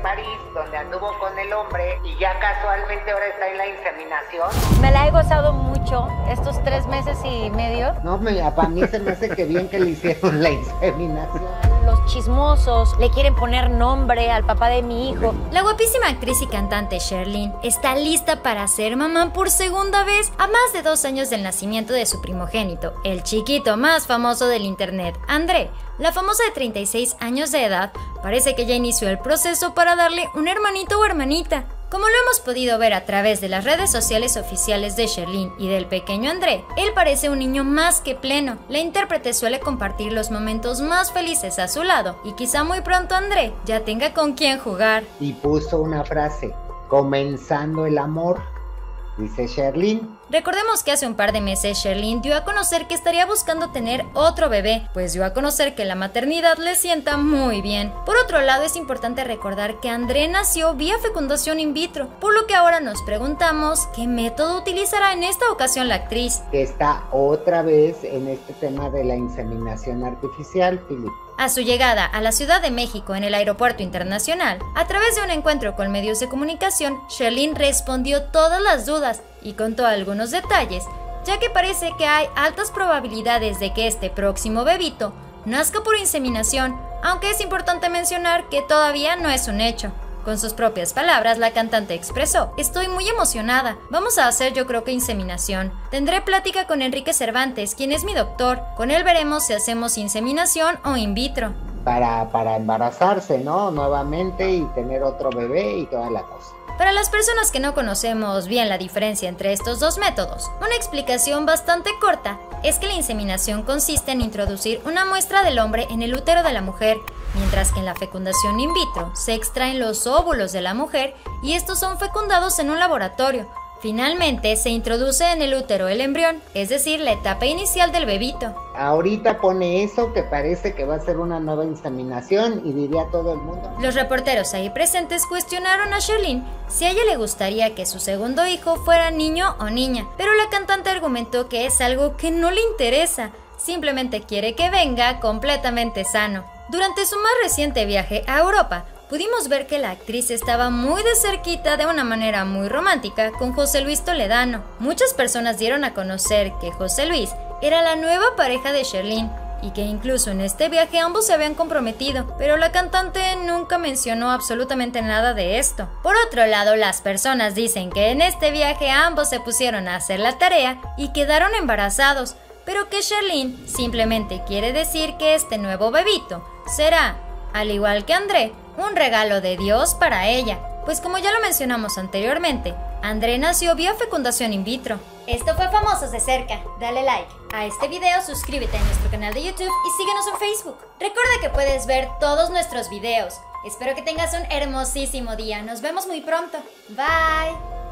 París, donde anduvo con el hombre y ya casualmente ahora está en la inseminación. Me la he gozado mucho estos 3 meses y medio. No, para mí se me hace que bien que le hicieron la inseminación. Los chismosos le quieren poner nombre al papá de mi hijo. La guapísima actriz y cantante Sherlyn está lista para ser mamá por segunda vez a más de 2 años del nacimiento de su primogénito, el chiquito más famoso del internet, André. La famosa de 36 años de edad parece que ya inició el proceso para darle un hermanito o hermanita. Como lo hemos podido ver a través de las redes sociales oficiales de Sherlyn y del pequeño André, él parece un niño más que pleno. La intérprete suele compartir los momentos más felices a su lado y quizá muy pronto André ya tenga con quién jugar. Y puso una frase, comenzando el amor, dice Sherlyn. Recordemos que hace un par de meses Sherlyn dio a conocer que estaría buscando tener otro bebé, pues dio a conocer que la maternidad le sienta muy bien. Por otro lado, es importante recordar que André nació vía fecundación in vitro, por lo que ahora nos preguntamos qué método utilizará en esta ocasión la actriz. Que está otra vez en este tema de la inseminación artificial, Philip. A su llegada a la Ciudad de México en el aeropuerto internacional, a través de un encuentro con medios de comunicación, Sherlyn respondió todas las dudas y contó algunos detalles, ya que parece que hay altas probabilidades de que este próximo bebito nazca por inseminación, aunque es importante mencionar que todavía no es un hecho. Con sus propias palabras, la cantante expresó: estoy muy emocionada, vamos a hacer yo creo que inseminación. Tendré plática con Enrique Cervantes, quien es mi doctor, con él veremos si hacemos inseminación o in vitro. Para embarazarse, ¿no? Nuevamente y tener otro bebé y toda la cosa. Para las personas que no conocemos bien la diferencia entre estos dos métodos, una explicación bastante corta es que la inseminación consiste en introducir una muestra del hombre en el útero de la mujer, mientras que en la fecundación in vitro se extraen los óvulos de la mujer y estos son fecundados en un laboratorio. Finalmente se introduce en el útero el embrión, es decir, la etapa inicial del bebito. Ahorita pone eso que parece que va a ser una nueva inseminación y diría todo el mundo. Los reporteros ahí presentes cuestionaron a Sherlyn si a ella le gustaría que su segundo hijo fuera niño o niña, pero la cantante argumentó que es algo que no le interesa, simplemente quiere que venga completamente sano. Durante su más reciente viaje a Europa, pudimos ver que la actriz estaba muy de cerquita de una manera muy romántica con José Luis Toledano. Muchas personas dieron a conocer que José Luis era la nueva pareja de Sherlyn y que incluso en este viaje ambos se habían comprometido, pero la cantante nunca mencionó absolutamente nada de esto. Por otro lado, las personas dicen que en este viaje ambos se pusieron a hacer la tarea y quedaron embarazados, pero que Sherlyn simplemente quiere decir que este nuevo bebito será, al igual que André, un regalo de Dios para ella, pues como ya lo mencionamos anteriormente, André nació vía fecundación in vitro. Esto fue Famosos de Cerca. Dale like a este video, suscríbete a nuestro canal de YouTube y síguenos en Facebook. Recuerda que puedes ver todos nuestros videos. Espero que tengas un hermosísimo día. Nos vemos muy pronto. Bye.